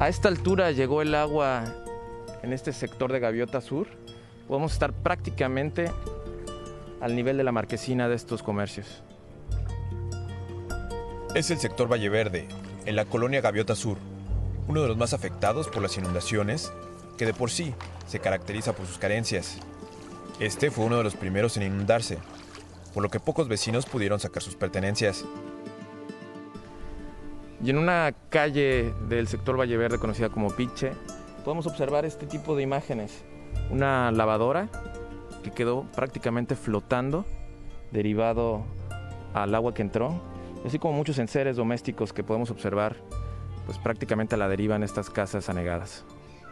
A esta altura llegó el agua en este sector de Gaviota Sur. Podemos estar prácticamente al nivel de la marquesina de estos comercios. Es el sector Valle Verde, en la colonia Gaviota Sur, uno de los más afectados por las inundaciones, que de por sí se caracteriza por sus carencias. Este fue uno de los primeros en inundarse, por lo que pocos vecinos pudieron sacar sus pertenencias. Y en una calle del sector Valle Verde conocida como Piche, podemos observar este tipo de imágenes. Una lavadora que quedó prácticamente flotando, derivado al agua que entró, así como muchos enseres domésticos que podemos observar pues prácticamente a la deriva en estas casas anegadas.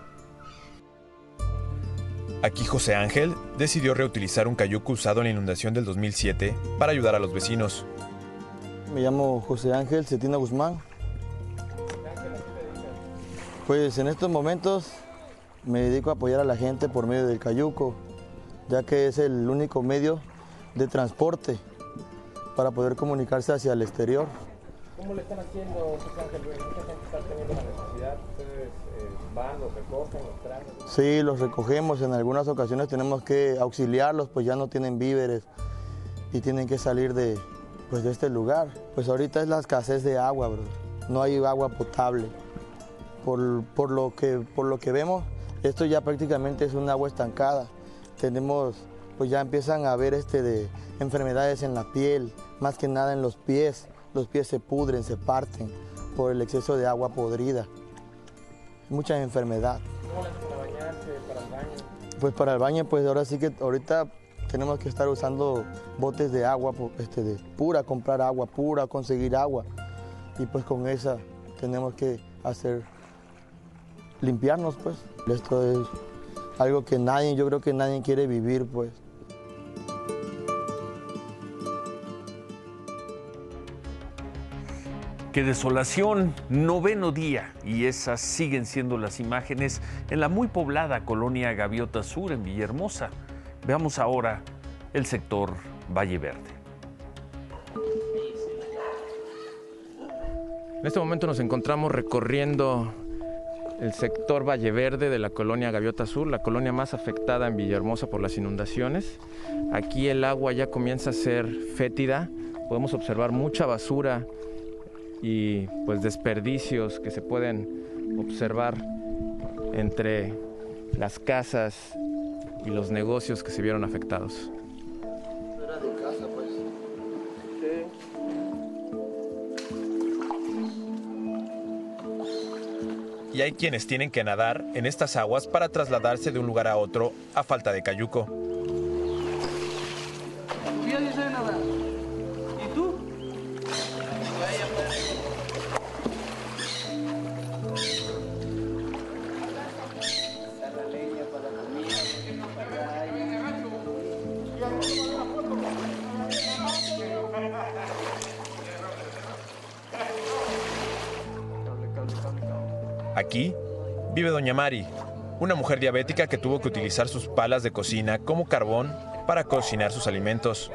Aquí José Ángel decidió reutilizar un cayuco usado en la inundación del 2007 para ayudar a los vecinos. Me llamo José Ángel Cetina Guzmán. Pues en estos momentos me dedico a apoyar a la gente por medio del cayuco, ya que es el único medio de transporte para poder comunicarse hacia el exterior. ¿Cómo le están haciendo, José Ángel? Mucha gente está teniendo la necesidad. ¿Ustedes van, los recogen, los traen? Sí, los recogemos. En algunas ocasiones tenemos que auxiliarlos, pues ya no tienen víveres y tienen que salir de este lugar. Pues ahorita es la escasez de agua, bro. No hay agua potable. Por lo que vemos, esto ya prácticamente es un agua estancada. Pues ya empiezan a haber de enfermedades en la piel, más que nada en los pies. Los pies se pudren, se parten por el exceso de agua podrida. Mucha enfermedad. ¿Cómo le hacen para bañarse, para el baño? Pues para el baño, pues ahora sí que ahorita tenemos que estar usando botes de agua, de pura, comprar agua pura, conseguir agua. Y pues con esa tenemos que limpiarnos, pues. Esto es algo que yo creo que nadie quiere vivir, pues. ¡Qué desolación! 9º día, y esas siguen siendo las imágenes en la muy poblada colonia Gaviota Sur, en Villahermosa. Veamos ahora el sector Valle Verde. En este momento nos encontramos recorriendo el sector Valle Verde de la colonia Gaviota Sur, la colonia más afectada en Villahermosa por las inundaciones. Aquí el agua ya comienza a ser fétida, podemos observar mucha basura y pues desperdicios que se pueden observar entre las casas y los negocios que se vieron afectados. Era de casa, pues. Y hay quienes tienen que nadar en estas aguas para trasladarse de un lugar a otro a falta de cayuco. Yo sí sé nadar. ¿Y tú? Aquí vive doña Mari, una mujer diabética que tuvo que utilizar sus palas de cocina como carbón para cocinar sus alimentos.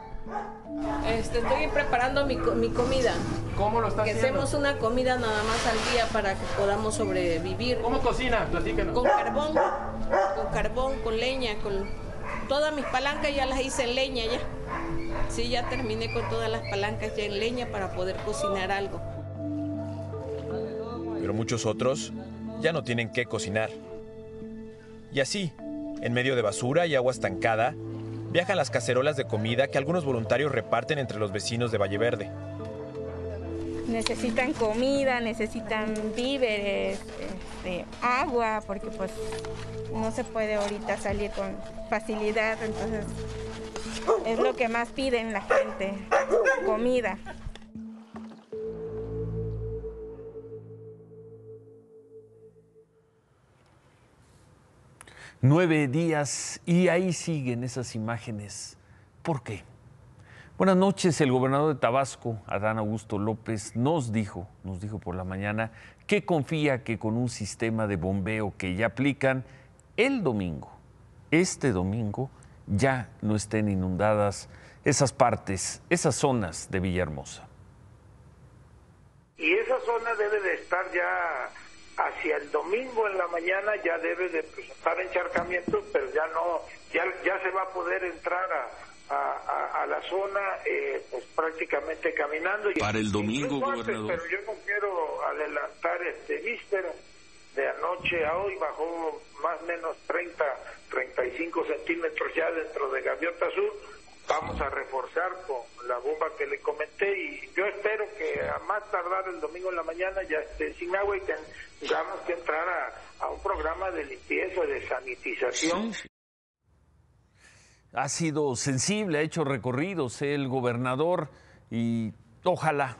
Estoy preparando mi comida. ¿Cómo lo está haciendo? Que hacemos una comida nada más al día para que podamos sobrevivir. ¿Cómo cocina? Platícanos. Con carbón, con leña, con todas mis palancas ya las hice en leña ya. Sí, ya terminé con todas las palancas ya en leña para poder cocinar algo. Pero muchos otros ya no tienen qué cocinar. Y así, en medio de basura y agua estancada, viajan las cacerolas de comida que algunos voluntarios reparten entre los vecinos de Valle Verde. Necesitan comida, necesitan víveres, agua, porque pues no se puede ahorita salir con facilidad, entonces es lo que más piden la gente, comida. Nueve días y ahí siguen esas imágenes. ¿Por qué? Buenas noches. El gobernador de Tabasco, Adán Augusto López, nos dijo por la mañana que confía que con un sistema de bombeo que ya aplican el domingo, este domingo, ya no estén inundadas esas partes, esas zonas de Villahermosa. Y esa zona debe de estar ya hacia el domingo en la mañana ya debe de presentar encharcamientos, pero ya no, ya se va a poder entrar a la zona pues prácticamente caminando. Para el domingo, gobernador. Pero yo no quiero adelantar víspera de anoche a hoy, bajó más o menos 35 centímetros ya dentro de Gaviota Sur. Vamos a reforzar con la bomba que le comenté y yo espero que a más tardar el domingo en la mañana ya esté sin agua y tengamos que entrar a un programa de limpieza, de sanitización. Sí. Ha sido sensible, ha hecho recorridos el gobernador y ojalá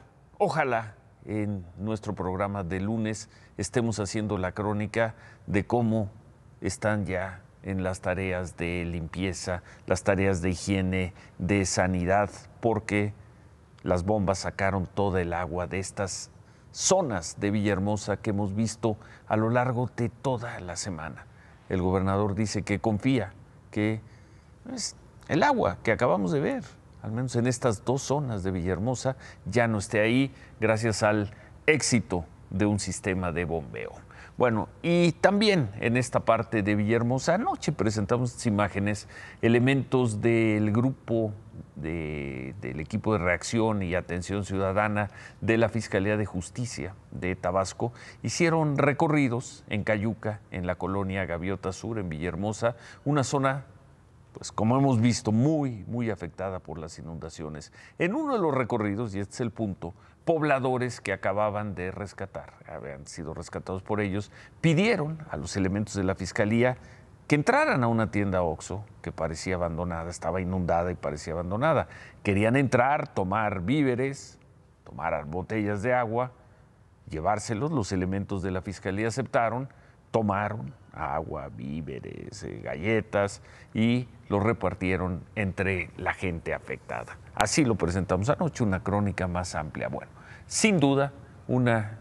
en nuestro programa de lunes estemos haciendo la crónica de cómo están ya en las tareas de limpieza, las tareas de higiene, de sanidad, porque las bombas sacaron toda el agua de estas zonas de Villahermosa que hemos visto a lo largo de toda la semana. El gobernador dice que confía que el agua que acabamos de ver, al menos en estas 2 zonas de Villahermosa, ya no esté ahí gracias al éxito de un sistema de bombeo. Bueno, y también en esta parte de Villahermosa, anoche presentamos estas imágenes, elementos del grupo del equipo de reacción y atención ciudadana de la Fiscalía de Justicia de Tabasco, hicieron recorridos en Cayuca, en la colonia Gaviota Sur, en Villahermosa, una zona, pues como hemos visto, muy afectada por las inundaciones. En uno de los recorridos, y este es el punto, pobladores que acababan de rescatar, habían sido rescatados por ellos, pidieron a los elementos de la Fiscalía que entraran a una tienda Oxxo que parecía abandonada, estaba inundada y parecía abandonada. Querían entrar, tomar víveres, tomar botellas de agua, llevárselos. Los elementos de la Fiscalía aceptaron, tomaron agua, víveres, galletas y los repartieron entre la gente afectada. Así lo presentamos anoche, una crónica más amplia. Bueno, sin duda una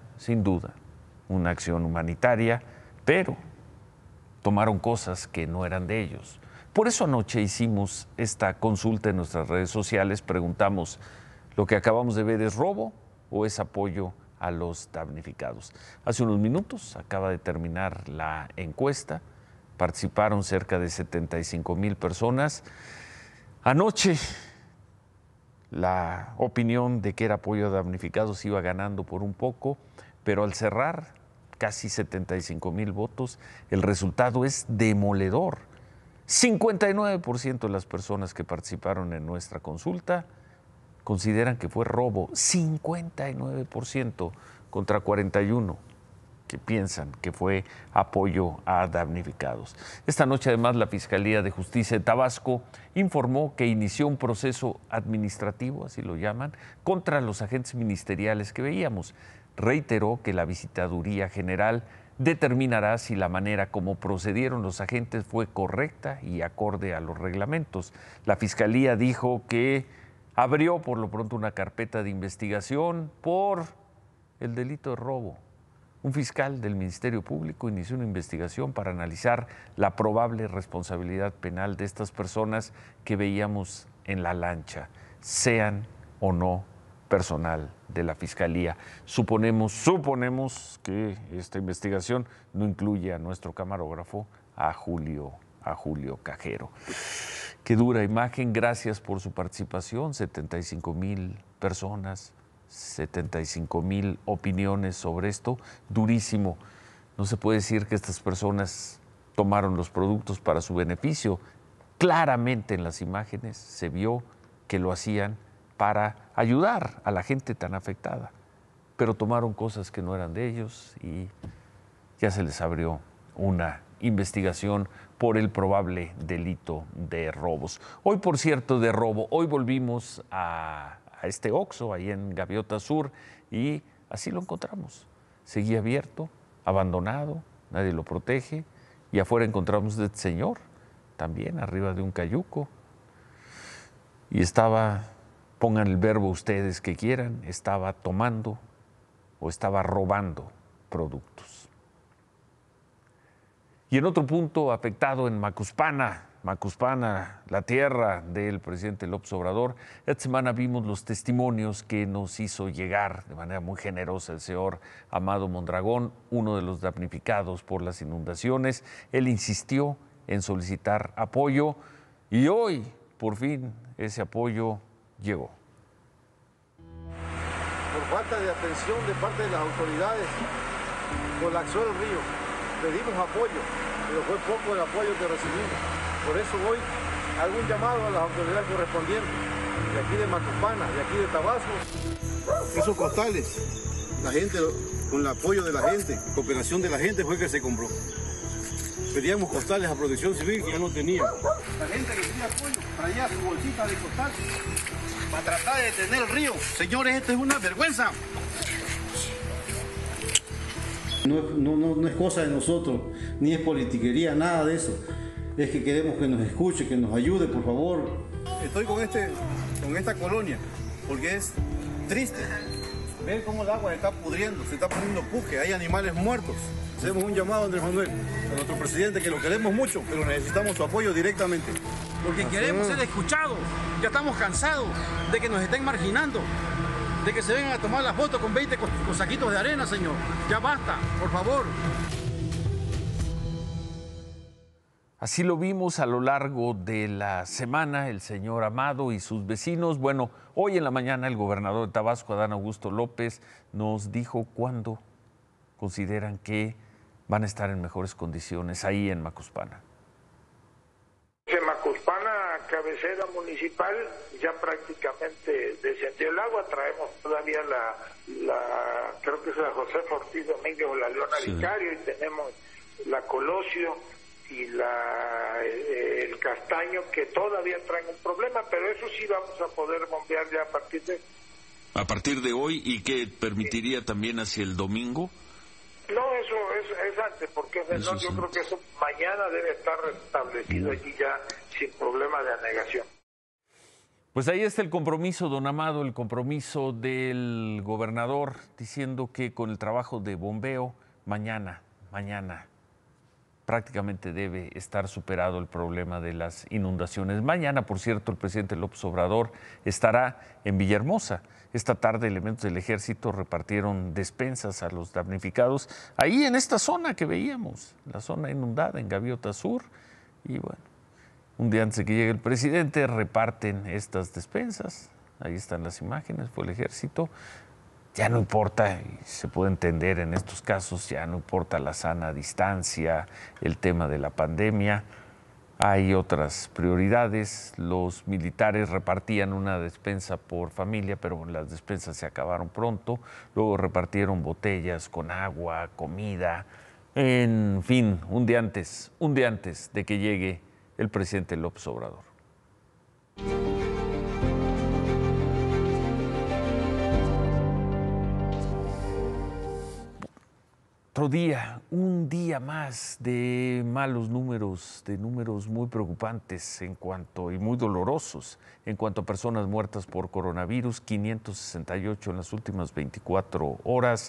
acción humanitaria, pero tomaron cosas que no eran de ellos. Por eso anoche hicimos esta consulta en nuestras redes sociales, preguntamos, ¿lo que acabamos de ver es robo o es apoyo a los damnificados? Hace unos minutos acaba de terminar la encuesta, participaron cerca de 75,000 personas. Anoche la opinión de que era apoyo a damnificados iba ganando por un poco, pero al cerrar casi 75,000 votos, el resultado es demoledor. 59% de las personas que participaron en nuestra consulta consideran que fue robo, 59% contra 41% que piensan que fue apoyo a damnificados. Esta noche, además, la Fiscalía de Justicia de Tabasco informó que inició un proceso administrativo, así lo llaman, contra los agentes ministeriales que veíamos. Reiteró que la Visitaduría General determinará si la manera como procedieron los agentes fue correcta y acorde a los reglamentos. La Fiscalía dijo que abrió por lo pronto una carpeta de investigación por el delito de robo. Un fiscal del Ministerio Público inició una investigación para analizar la probable responsabilidad penal de estas personas que veíamos en la lancha, sean o no personal de la Fiscalía. Suponemos que esta investigación no incluye a nuestro camarógrafo, a Julio Cajero. Qué dura imagen, gracias por su participación, 75,000 personas, 75,000 opiniones sobre esto, durísimo. No se puede decir que estas personas tomaron los productos para su beneficio. Claramente en las imágenes se vio que lo hacían para ayudar a la gente tan afectada, pero tomaron cosas que no eran de ellos y ya se les abrió una investigación por el probable delito de robos. Hoy, por cierto, de robo, hoy volvimos a este Oxxo ahí en Gaviota Sur y así lo encontramos. Seguía abierto, abandonado, nadie lo protege y afuera encontramos a este señor también arriba de un cayuco y estaba, pongan el verbo ustedes que quieran, estaba tomando o estaba robando productos. Y en otro punto afectado en Macuspana, Macuspana, la tierra del presidente López Obrador. Esta semana vimos los testimonios que nos hizo llegar de manera muy generosa el señor Amado Mondragón, uno de los damnificados por las inundaciones. Él insistió en solicitar apoyo y hoy, por fin, ese apoyo llegó. Por falta de atención de parte de las autoridades, colapsó el río. Pedimos apoyo, pero fue poco el apoyo que recibimos. Por eso hoy hago un llamado a las autoridades correspondientes, de aquí de Macuspana, de aquí de Tabasco. Esos costales, la gente, con el apoyo de la gente, cooperación de la gente fue que se compró. Pedíamos costales a Protección Civil que ya no teníamos. La gente que pedía apoyo traía su bolsita de costal para tratar de detener el río. Señores, esto es una vergüenza. No es cosa de nosotros, ni es politiquería, nada de eso. Es que queremos que nos escuche, que nos ayude, por favor. Estoy con esta colonia, porque es triste ver cómo el agua se está pudriendo, se está poniendo puje, hay animales muertos. Hacemos un llamado a Andrés Manuel, a nuestro presidente, que lo queremos mucho, pero necesitamos su apoyo directamente. Porque queremos ser escuchados, ya estamos cansados de que nos estén marginando, de que se vengan a tomar la foto con 20 con saquitos de arena, señor. Ya basta, por favor. Así lo vimos a lo largo de la semana, el señor Amado y sus vecinos. Bueno, hoy en la mañana el gobernador de Tabasco, Adán Augusto López, nos dijo cuándo consideran que van a estar en mejores condiciones ahí en Macuspana. En Macuspana, cabecera municipal, ya prácticamente descendió el agua. Traemos todavía creo que es la José Ortiz Domínguez o la Leona Vicario, y tenemos la Colosio y el Castaño, que todavía traen un problema, pero eso sí vamos a poder bombear ya a partir de hoy, y que permitiría también hacia el domingo. No, eso es antes, porque yo creo que eso mañana debe estar restablecido allí ya sin problema de anegación. Pues ahí está el compromiso, don Amado, el compromiso del gobernador, diciendo que con el trabajo de bombeo, mañana prácticamente debe estar superado el problema de las inundaciones. Mañana, por cierto, el presidente López Obrador estará en Villahermosa. Esta tarde elementos del ejército repartieron despensas a los damnificados ahí en esta zona que veíamos, la zona inundada en Gaviota Sur. Y bueno, un día antes de que llegue el presidente reparten estas despensas. Ahí están las imágenes, fue el ejército. Ya no importa, y se puede entender en estos casos, ya no importa la sana distancia, el tema de la pandemia. Hay otras prioridades. Los militares repartían una despensa por familia, pero las despensas se acabaron pronto. Luego repartieron botellas con agua, comida. En fin, un día antes de que llegue el presidente López Obrador. Otro día, un día más de malos números, de números muy preocupantes y muy dolorosos en cuanto a personas muertas por coronavirus, 568 en las últimas 24 horas,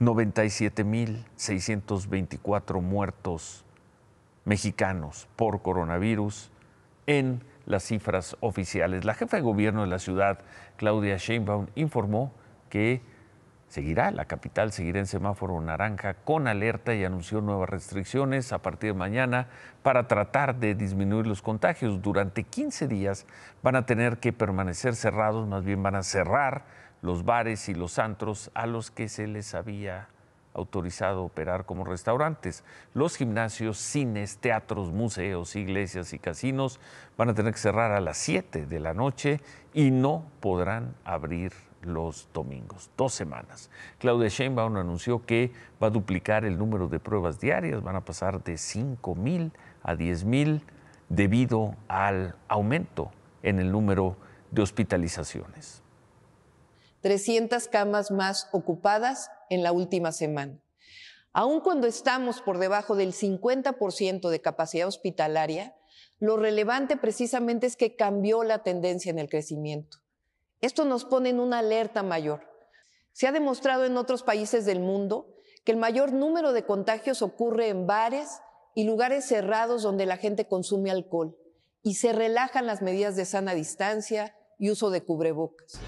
97,624 muertos mexicanos por coronavirus en las cifras oficiales. La jefa de gobierno de la ciudad, Claudia Sheinbaum, informó que la capital seguirá en semáforo naranja con alerta y anunció nuevas restricciones a partir de mañana para tratar de disminuir los contagios. Durante 15 días van a tener que permanecer cerrados, más bien van a cerrar los bares y los antros a los que se les había autorizado operar como restaurantes. Los gimnasios, cines, teatros, museos, iglesias y casinos van a tener que cerrar a las 7 de la noche y no podrán abrir los domingos, 2 semanas. Claudia Sheinbaum anunció que va a duplicar el número de pruebas diarias, van a pasar de 5,000 a 10,000 debido al aumento en el número de hospitalizaciones. 300 camas más ocupadas en la última semana. Aun cuando estamos por debajo del 50% de capacidad hospitalaria, lo relevante precisamente es que cambió la tendencia en el crecimiento. Esto nos pone en una alerta mayor. Se ha demostrado en otros países del mundo que el mayor número de contagios ocurre en bares y lugares cerrados donde la gente consume alcohol. y se relajan las medidas de sana distancia y uso de cubrebocas.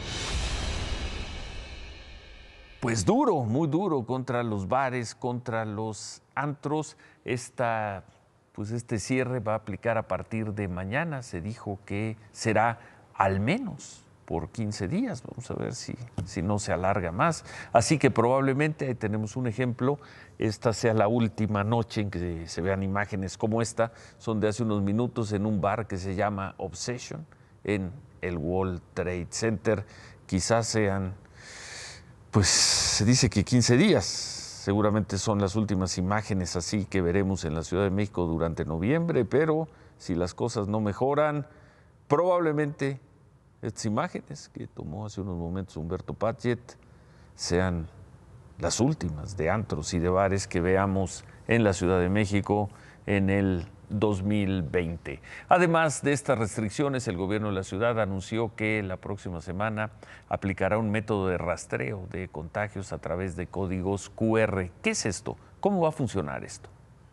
Pues duro, muy duro contra los bares, contra los antros. Este cierre va a aplicar a partir de mañana. Se dijo que será al menos por 15 días. Vamos a ver si no se alarga más. Así que probablemente, ahí tenemos un ejemplo, esta sea la última noche en que se vean imágenes como esta. Son de hace unos minutos en un bar que se llama Obsession en el World Trade Center. Quizás sean, pues se dice que 15 días. Seguramente son las últimas imágenes así que veremos en la Ciudad de México durante noviembre, pero si las cosas no mejoran, probablemente estas imágenes que tomó hace unos momentos Humberto Padgett sean las últimas de antros y de bares que veamos en la Ciudad de México en el 2020. Además de estas restricciones, el gobierno de la ciudad anunció que la próxima semana aplicará un método de rastreo de contagios a través de códigos QR. ¿Qué es esto? ¿Cómo va a funcionar esto?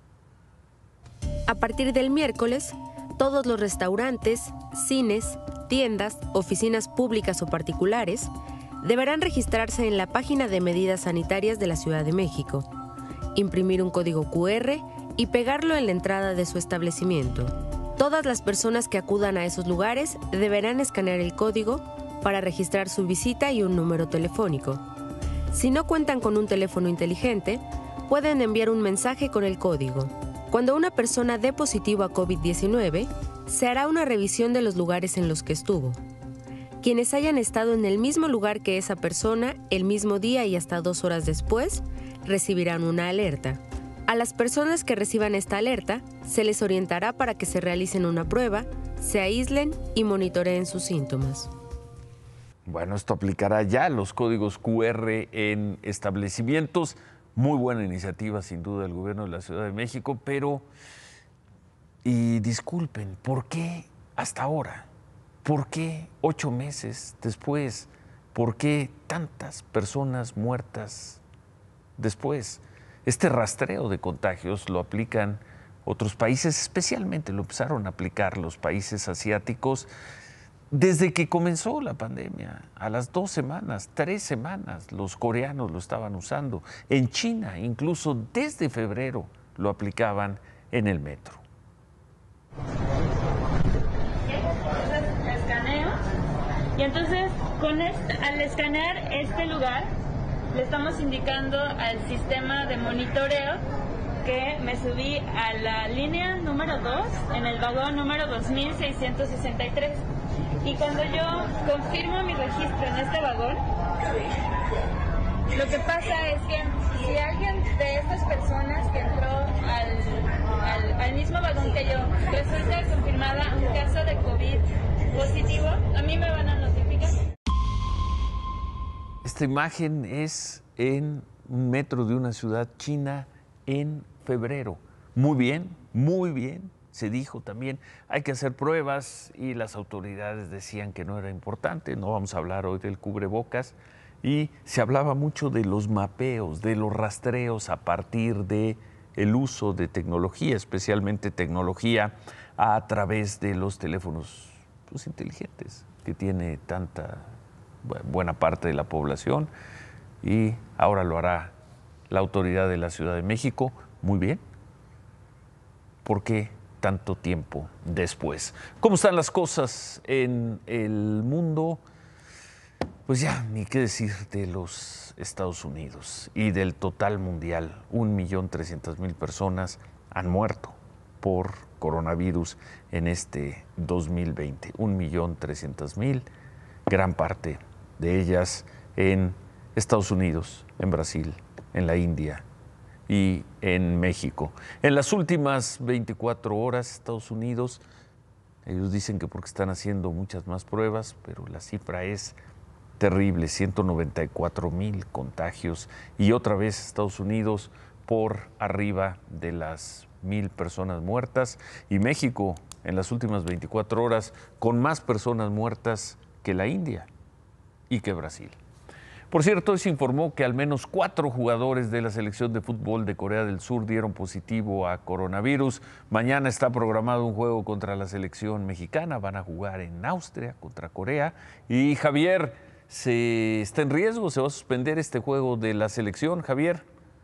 A partir del miércoles, todos los restaurantes, cines, tiendas, oficinas públicas o particulares deberán registrarse en la página de medidas sanitarias de la Ciudad de México, imprimir un código QR y pegarlo en la entrada de su establecimiento. Todas las personas que acudan a esos lugares deberán escanear el código para registrar su visita y un número telefónico. Si no cuentan con un teléfono inteligente, pueden enviar un mensaje con el código. Cuando una persona dé positivo a COVID-19, se hará una revisión de los lugares en los que estuvo. Quienes hayan estado en el mismo lugar que esa persona el mismo día y hasta 2 horas después, recibirán una alerta. A las personas que reciban esta alerta, se les orientará para que se realicen una prueba, se aíslen y monitoreen sus síntomas. Bueno, esto aplicará ya los códigos QR en establecimientos. Muy buena iniciativa, sin duda, del gobierno de la Ciudad de México, pero, y disculpen, ¿por qué hasta ahora? ¿Por qué 8 meses después? ¿Por qué tantas personas muertas después? Este rastreo de contagios lo aplican otros países, especialmente lo empezaron a aplicar los países asiáticos desde que comenzó la pandemia. A las 2 semanas, 3 semanas, los coreanos lo estaban usando. En China, incluso desde febrero, lo aplicaban en el metro. Escaneo. Y entonces, al escanear este lugar, le estamos indicando al sistema de monitoreo que me subí a la línea número 2 en el vagón número 2663. Y cuando yo confirmo mi registro en este vagón, lo que pasa es que si alguien de estas personas que entró al mismo vagón que yo resulta confirmada un caso de COVID positivo, a mí me van a notificar. Esta imagen es en un metro de una ciudad china en febrero. Muy bien, se dijo también, hay que hacer pruebas y las autoridades decían que no era importante, no vamos a hablar hoy del cubrebocas, y se hablaba mucho de los mapeos, de los rastreos a partir de el uso de tecnología, especialmente tecnología a través de los teléfonos inteligentes que tiene tanta buena parte de la población, y ahora lo hará la autoridad de la Ciudad de México. Muy bien. ¿Por qué tanto tiempo después? ¿Cómo están las cosas en el mundo? Pues ya, ni qué decir de los Estados Unidos y del total mundial. 1.300.000 personas han muerto por coronavirus en este 2020. 1.300.000, gran parte de ellas en Estados Unidos, en Brasil, en la India y en México. En las últimas 24 horas, Estados Unidos, ellos dicen que porque están haciendo muchas más pruebas, pero la cifra es terrible, 194.000 contagios, y otra vez Estados Unidos por arriba de las 1.000 personas muertas, y México en las últimas 24 horas con más personas muertas que la India y que Brasil. Por cierto, se informó que al menos 4 jugadores de la selección de fútbol de Corea del Sur dieron positivo a coronavirus. Mañana está programado un juego contra la selección mexicana. Van a jugar en Austria contra Corea. Y Javier, está en riesgo, se va a suspender este juego de la selección. Javier.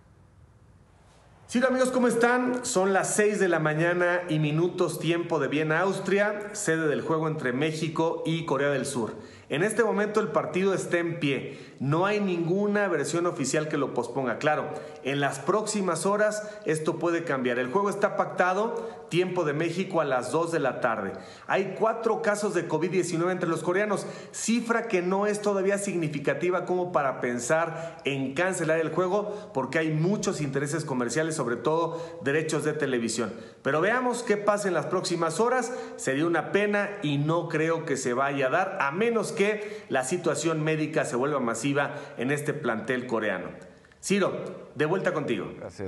Sí, amigos, ¿cómo están? Son las 6 de la mañana y minutos tiempo de Viena, Austria, sede del juego entre México y Corea del Sur. En este momento el partido está en pie. No hay ninguna versión oficial que lo posponga. Claro, en las próximas horas esto puede cambiar. El juego está pactado, tiempo de México, a las 2 de la tarde. Hay 4 casos de COVID-19 entre los coreanos, cifra que no es todavía significativa como para pensar en cancelar el juego, porque hay muchos intereses comerciales, sobre todo derechos de televisión. Pero veamos qué pasa en las próximas horas. Sería una pena y no creo que se vaya a dar, a menos que la situación médica se vuelva masiva en este plantel coreano. Ciro, de vuelta contigo.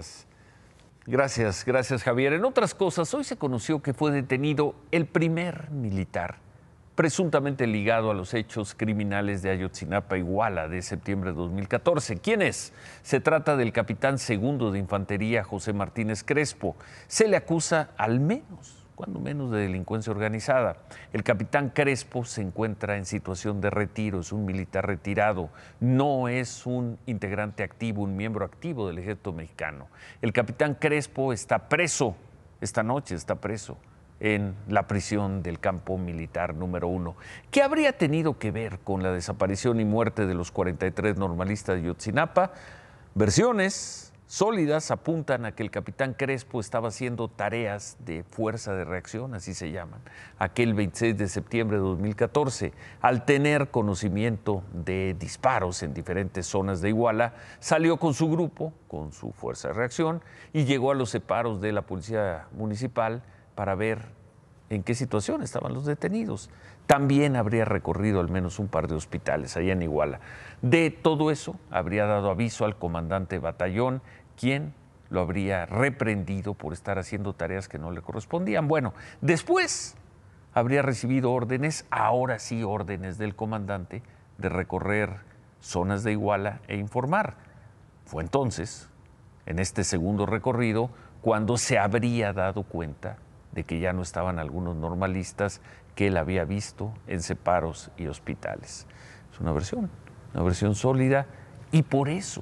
Gracias, Javier. En otras cosas, hoy se conoció que fue detenido el primer militar presuntamente ligado a los hechos criminales de Ayotzinapa, Iguala, de septiembre de 2014. ¿Quién es? Se trata del capitán segundo de infantería José Martínez Crespo. Se le acusa cuando menos, de delincuencia organizada. El capitán Crespo se encuentra en situación de retiro, es un militar retirado, no es un integrante activo, un miembro activo del ejército mexicano. El capitán Crespo está preso, esta noche está preso en la prisión del campo militar número 1. ¿Qué habría tenido que ver con la desaparición y muerte de los 43 normalistas de Ayotzinapa? Versiones sólidas apuntan a que el capitán Crespo estaba haciendo tareas de fuerza de reacción, así se llaman, aquel 26 de septiembre de 2014. Al tener conocimiento de disparos en diferentes zonas de Iguala, salió con su grupo, con su fuerza de reacción, y llegó a los separos de la policía municipal para ver en qué situación estaban los detenidos. También habría recorrido al menos un par de hospitales allá en Iguala. De todo eso habría dado aviso al comandante de batallón, quien lo habría reprendido por estar haciendo tareas que no le correspondían. Bueno, después habría recibido órdenes, ahora sí órdenes del comandante, de recorrer zonas de Iguala e informar. Fue entonces, en este segundo recorrido, cuando se habría dado cuenta de que ya no estaban algunos normalistas que él había visto en separos y hospitales. Es una versión sólida, y por eso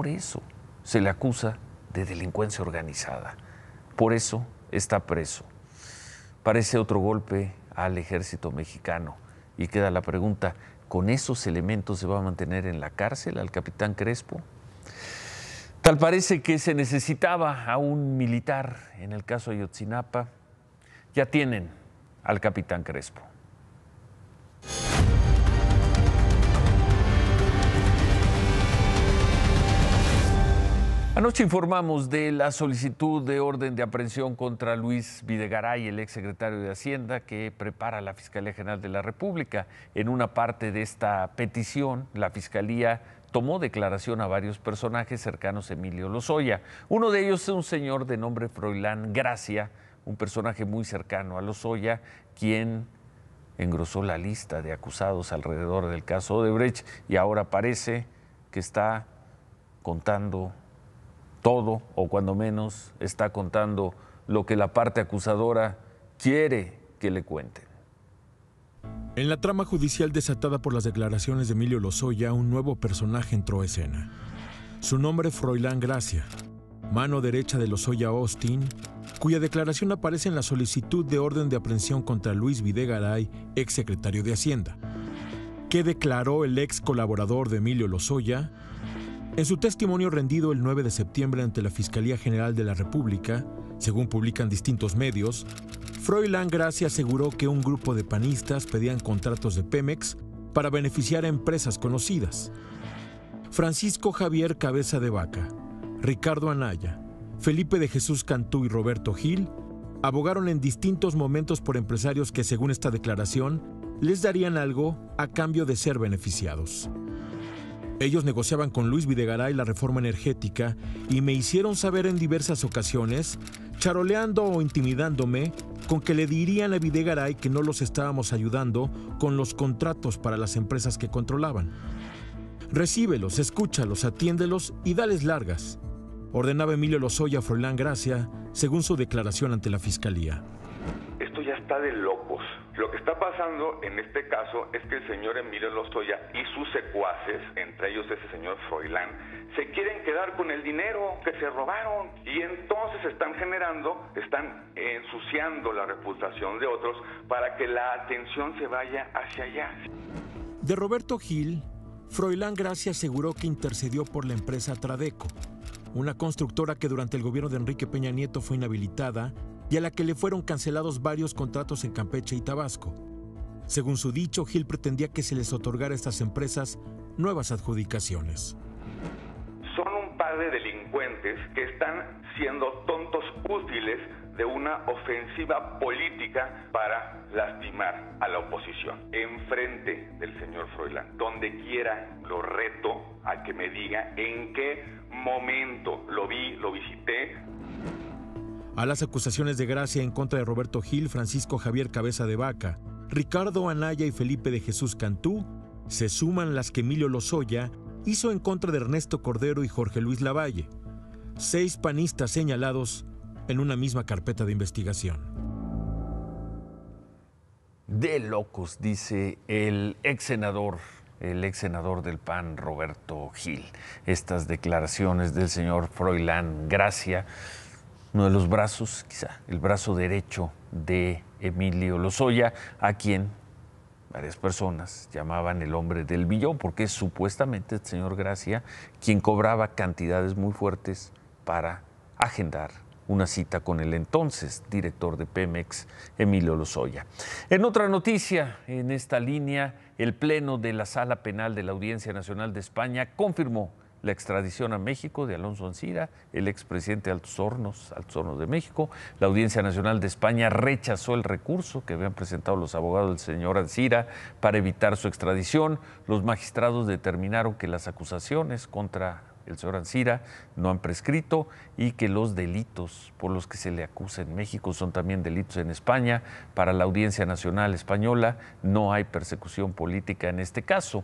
se le acusa de delincuencia organizada. Por eso está preso. Parece otro golpe al ejército mexicano. Y queda la pregunta, ¿con esos elementos se va a mantener en la cárcel al capitán Crespo? Tal parece que se necesitaba a un militar en el caso de Ayotzinapa. Ya tienen al capitán Crespo. Anoche informamos de la solicitud de orden de aprehensión contra Luis Videgaray, el exsecretario de Hacienda, que prepara la Fiscalía General de la República. En una parte de esta petición, la Fiscalía tomó declaración a varios personajes cercanos a Emilio Lozoya. Uno de ellos es un señor de nombre Froilán Gracia, un personaje muy cercano a Lozoya, quien engrosó la lista de acusados alrededor del caso Odebrecht, y ahora parece que está contando todo, o cuando menos está contando lo que la parte acusadora quiere que le cuenten. En la trama judicial desatada por las declaraciones de Emilio Lozoya, un nuevo personaje entró a escena. Su nombre, Froilán Gracia, mano derecha de Lozoya Austin, cuya declaración aparece en la solicitud de orden de aprehensión contra Luis Videgaray, exsecretario de Hacienda. ¿Qué declaró el ex colaborador de Emilio Lozoya? En su testimonio rendido el 9 de septiembre ante la Fiscalía General de la República, según publican distintos medios, Froilán Gracia aseguró que un grupo de panistas pedían contratos de Pemex para beneficiar a empresas conocidas. Francisco Javier Cabeza de Vaca, Ricardo Anaya, Felipe de Jesús Cantú y Roberto Gil abogaron en distintos momentos por empresarios que, según esta declaración, les darían algo a cambio de ser beneficiados. Ellos negociaban con Luis Videgaray la reforma energética y me hicieron saber en diversas ocasiones, charoleando o intimidándome, con que le dirían a Videgaray que no los estábamos ayudando con los contratos para las empresas que controlaban. Recíbelos, escúchalos, atiéndelos y dales largas, ordenaba Emilio Lozoya a Froilán Gracia, según su declaración ante la Fiscalía. Esto ya está de locos. Lo que está pasando en este caso es que el señor Emilio Lozoya y sus secuaces, entre ellos ese señor Froilán, se quieren quedar con el dinero que se robaron y entonces están ensuciando la reputación de otros para que la atención se vaya hacia allá. De Roberto Gil, Froilán Gracia aseguró que intercedió por la empresa Tradeco, una constructora que durante el gobierno de Enrique Peña Nieto fue inhabilitada y a la que le fueron cancelados varios contratos en Campeche y Tabasco. Según su dicho, Gil pretendía que se les otorgara a estas empresas nuevas adjudicaciones. Son un par de delincuentes que están siendo tontos útiles de una ofensiva política para lastimar a la oposición. Enfrente del señor Froilán, donde quiera, lo reto a que me diga en qué momento lo vi, lo visité. A las acusaciones de Gracia en contra de Roberto Gil, Francisco Javier Cabeza de Vaca, Ricardo Anaya y Felipe de Jesús Cantú, se suman las que Emilio Lozoya hizo en contra de Ernesto Cordero y Jorge Luis Lavalle, 6 panistas señalados en una misma carpeta de investigación. De locos, dice el ex senador del PAN, Roberto Gil. Estas declaraciones del señor Froilán Gracia, uno de los brazos, quizá el brazo derecho de Emilio Lozoya, a quien varias personas llamaban el hombre del billón, porque es supuestamente el señor Gracia quien cobraba cantidades muy fuertes para agendar una cita con el entonces director de Pemex, Emilio Lozoya. En otra noticia, en esta línea, el Pleno de la Sala Penal de la Audiencia Nacional de España confirmó la extradición a México de Alonso Ancira, el expresidente de Altos Hornos de México. La Audiencia Nacional de España rechazó el recurso que habían presentado los abogados del señor Ancira para evitar su extradición. Los magistrados determinaron que las acusaciones contra el señor Ancira no han prescrito y que los delitos por los que se le acusa en México son también delitos en España. Para la Audiencia Nacional Española no hay persecución política en este caso.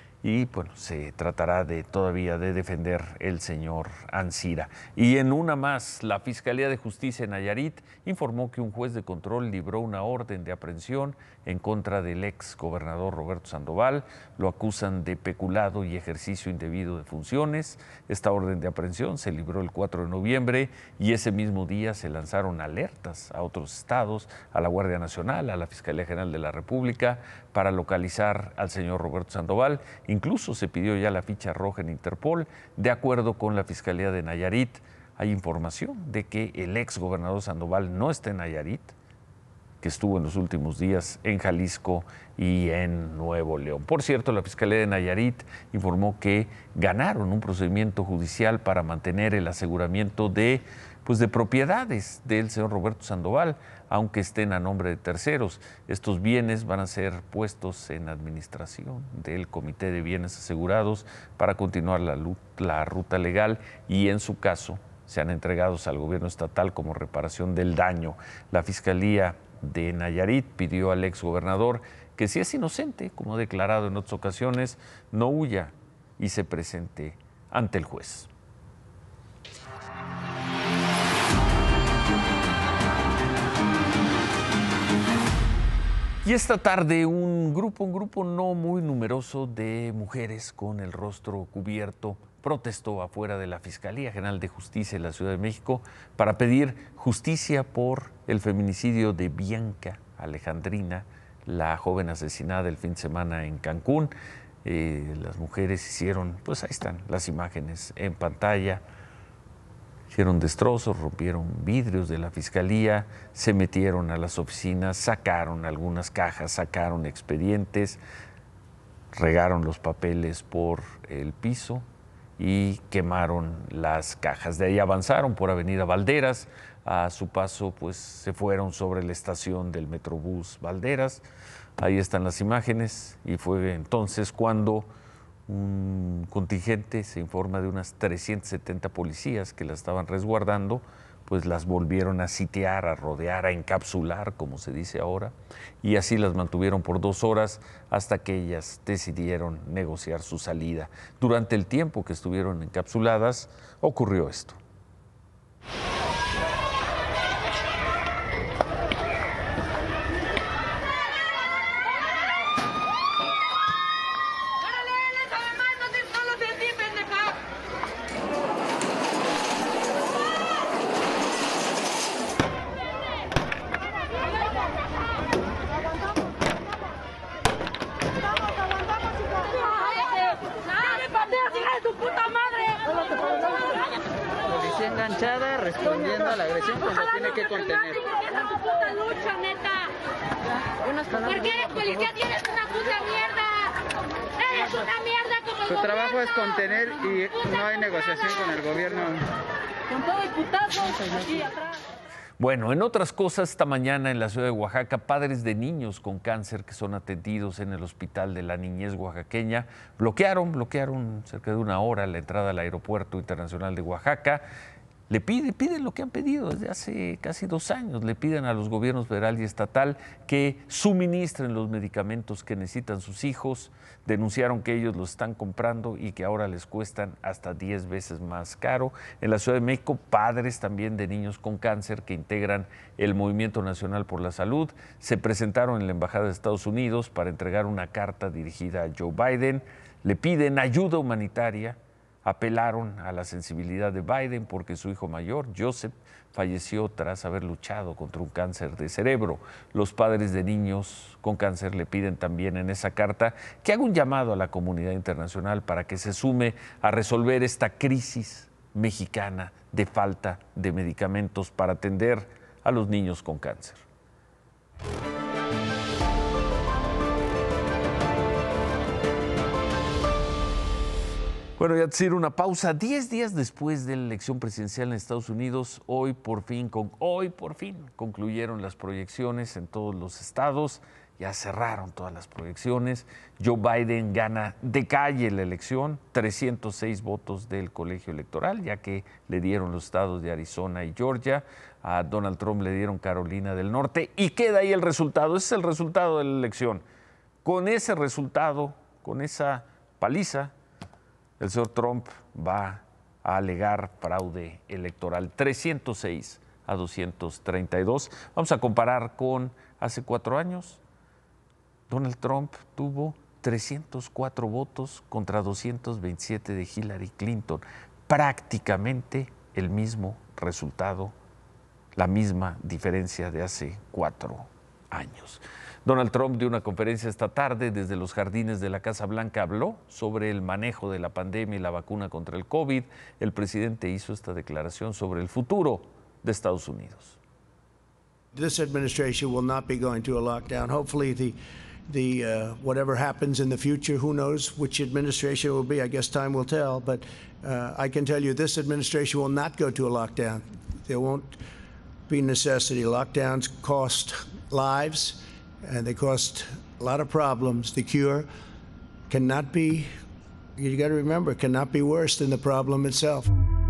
Y bueno, se tratará todavía de defender el señor Ancira. Y en una más, la Fiscalía de Justicia en Nayarit informó que un juez de control libró una orden de aprehensión en contra del ex gobernador Roberto Sandoval. Lo acusan de peculado y ejercicio indebido de funciones. Esta orden de aprehensión se libró el 4 de noviembre y ese mismo día se lanzaron alertas a otros estados, a la Guardia Nacional, a la Fiscalía General de la República, para localizar al señor Roberto Sandoval. Incluso se pidió ya la ficha roja en Interpol. De acuerdo con la Fiscalía de Nayarit, hay información de que el ex gobernador Sandoval no está en Nayarit, que estuvo en los últimos días en Jalisco y en Nuevo León. Por cierto, la Fiscalía de Nayarit informó que ganaron un procedimiento judicial para mantener el aseguramiento de propiedades del señor Roberto Sandoval, aunque estén a nombre de terceros. Estos bienes van a ser puestos en administración del Comité de Bienes Asegurados para continuar la ruta legal y, en su caso, sean entregados al gobierno estatal como reparación del daño. La Fiscalía de Nayarit pidió al exgobernador que, si es inocente, como ha declarado en otras ocasiones, no huya y se presente ante el juez. Y esta tarde un grupo no muy numeroso de mujeres con el rostro cubierto protestó afuera de la Fiscalía General de Justicia de la Ciudad de México para pedir justicia por el feminicidio de Bianca Alejandrina, la joven asesinada el fin de semana en Cancún. Las mujeres hicieron, pues ahí están las imágenes en pantalla, hicieron destrozos, rompieron vidrios de la Fiscalía, se metieron a las oficinas, sacaron algunas cajas, sacaron expedientes, regaron los papeles por el piso y quemaron las cajas. De ahí avanzaron por Avenida Valderas. A su paso, pues se fueron sobre la estación del Metrobús Valderas. Ahí están las imágenes y fue entonces cuando un contingente, se informa de unas 370 policías que la estaban resguardando, pues las volvieron a sitiar, a rodear, a encapsular, como se dice ahora, y así las mantuvieron por 2 horas hasta que ellas decidieron negociar su salida. Durante el tiempo que estuvieron encapsuladas, ocurrió esto. Policía enganchada respondiendo a la agresión cuando tiene que contener. Puta lucha, neta. ¿Por qué eres policía? Tienes una puta mierda. Eres una mierda como Su trabajo es contener y no hay negociación con el gobierno. Con todo el putazo aquí atrás. Bueno, en otras cosas, esta mañana en la ciudad de Oaxaca, padres de niños con cáncer que son atendidos en el Hospital de la Niñez Oaxaqueña bloquearon cerca de 1 hora la entrada al Aeropuerto Internacional de Oaxaca. Piden lo que han pedido desde hace casi 2 años. Le piden a los gobiernos federal y estatal que suministren los medicamentos que necesitan sus hijos. Denunciaron que ellos los están comprando y que ahora les cuestan hasta 10 veces más caro. En la Ciudad de México, padres también de niños con cáncer que integran el Movimiento Nacional por la Salud se presentaron en la Embajada de Estados Unidos para entregar una carta dirigida a Joe Biden. Le piden ayuda humanitaria. Apelaron a la sensibilidad de Biden porque su hijo mayor, Joseph, falleció tras haber luchado contra un cáncer de cerebro. Los padres de niños con cáncer le piden también en esa carta que haga un llamado a la comunidad internacional para que se sume a resolver esta crisis mexicana de falta de medicamentos para atender a los niños con cáncer. Bueno, ya decir una pausa. 10 días después de la elección presidencial en Estados Unidos, hoy por fin concluyeron las proyecciones en todos los estados. Ya cerraron todas las proyecciones. Joe Biden gana de calle la elección, 306 votos del colegio electoral, ya que le dieron los estados de Arizona y Georgia. A Donald Trump le dieron Carolina del Norte y queda ahí el resultado. Ese es el resultado de la elección. Con ese resultado, con esa paliza, el señor Trump va a alegar fraude electoral, 306 a 232. Vamos a comparar con hace 4 años. Donald Trump tuvo 304 votos contra 227 de Hillary Clinton. Prácticamente el mismo resultado, la misma diferencia de hace 4 años. Donald Trump dio una conferencia esta tarde desde los jardines de la Casa Blanca, habló sobre el manejo de la pandemia y la vacuna contra el COVID. El presidente hizo esta declaración sobre el futuro de Estados Unidos. This administration will not be going to a lockdown. Hopefully whatever happens in the future, who knows which administration will be, I guess time will tell, but I can tell you this administration will not go to a lockdown. There won't be necessity. Lockdowns cost lives. And they cost a lot of problems. The cure cannot be, you got to remember, cannot be worse than the problem itself.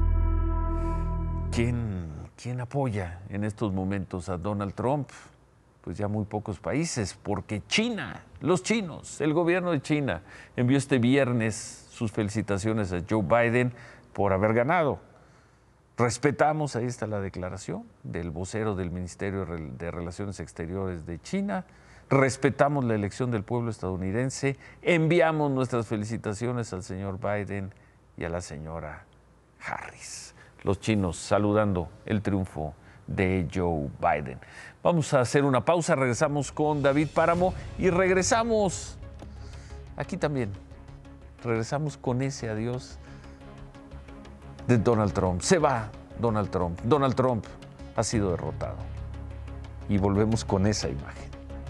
¿Quién apoya en estos momentos a Donald Trump? Pues ya muy pocos países, porque China, los chinos, el gobierno de China envió este viernes sus felicitaciones a Joe Biden por haber ganado. Respetamos, ahí está la declaración del vocero del Ministerio de Relaciones Exteriores de China. Respetamos la elección del pueblo estadounidense. Enviamos nuestras felicitaciones al señor Biden y a la señora Harris. Los chinos saludando el triunfo de Joe Biden. Vamos a hacer una pausa, regresamos con David Páramo y regresamos aquí también. Regresamos con ese adiós de Donald Trump. Se va Donald Trump. Donald Trump ha sido derrotado. Y volvemos con esa imagen.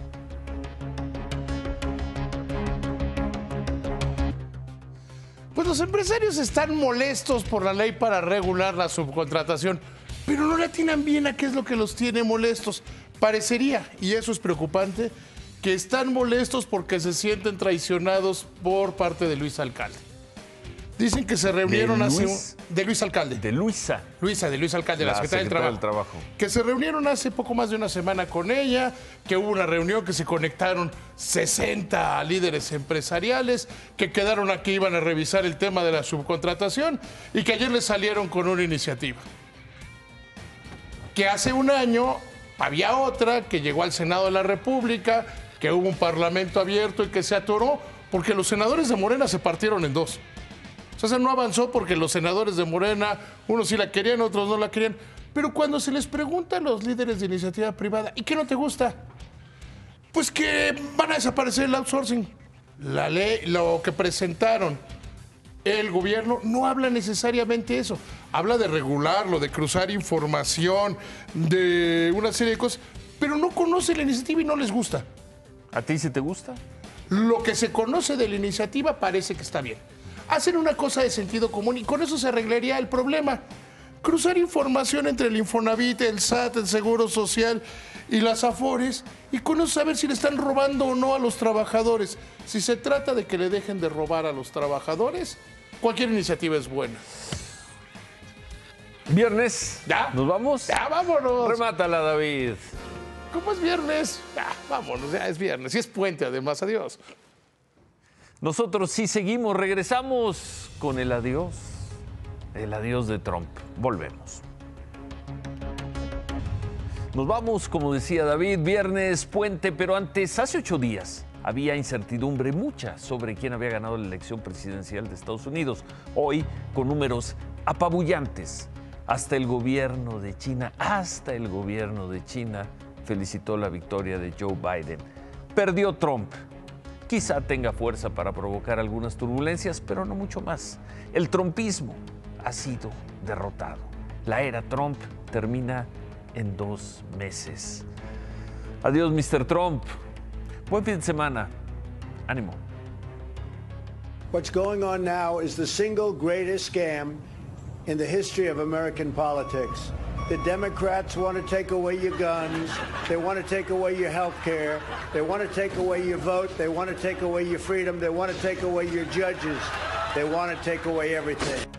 Pues los empresarios están molestos por la ley para regular la subcontratación, pero no le atinan bien a qué es lo que los tiene molestos. Parecería, y eso es preocupante, que están molestos porque se sienten traicionados por parte de Luis Alcalde. Dicen que se reunieron ¿De hace... Luis? De Luis Alcalde. De Luisa. De Luis Alcalde, la secretaria del Trabajo. Que se reunieron hace poco más de una semana con ella, que hubo una reunión que se conectaron 60 líderes empresariales, que quedaron aquí, iban a revisar el tema de la subcontratación y que ayer les salieron con una iniciativa. Que hace un año había otra que llegó al Senado de la República, que hubo un parlamento abierto y que se atoró porque los senadores de Morena se partieron en dos. O sea, no avanzó porque los senadores de Morena, unos sí la querían, otros no la querían. Pero cuando se les pregunta a los líderes de iniciativa privada, ¿y qué no te gusta? Pues que van a desaparecer el outsourcing. La ley, lo que presentaron el gobierno, no habla necesariamente eso. Habla de regularlo, de cruzar información, de una serie de cosas, pero no conoce la iniciativa y no les gusta. ¿A ti sí te gusta? Lo que se conoce de la iniciativa parece que está bien. Hacen una cosa de sentido común y con eso se arreglaría el problema. Cruzar información entre el Infonavit, el SAT, el Seguro Social y las Afores y con eso saber si le están robando o no a los trabajadores. Si se trata de que le dejen de robar a los trabajadores, cualquier iniciativa es buena. ¿Viernes? ¿Ya? ¿Nos vamos? Ya, vámonos. Remátala, David. ¿Cómo es viernes? Ya, vámonos, ya es viernes. Y es puente, además. Adiós. Nosotros sí seguimos, regresamos con el adiós de Trump. Volvemos. Nos vamos, como decía David, viernes, puente, pero antes, hace 8 días, había incertidumbre mucha sobre quién había ganado la elección presidencial de Estados Unidos. Hoy, con números apabullantes, hasta el gobierno de China felicitó la victoria de Joe Biden. Perdió Trump. Quizá tenga fuerza para provocar algunas turbulencias, pero no mucho más. El trumpismo ha sido derrotado. La era Trump termina en 2 meses. Adiós, Mr. Trump. Buen fin de semana. Ánimo. What's going on now is the single greatest scam in the history of American politics. The Democrats want to take away your guns. They want to take away your health care. They want to take away your vote. They want to take away your freedom. They want to take away your judges. They want to take away everything.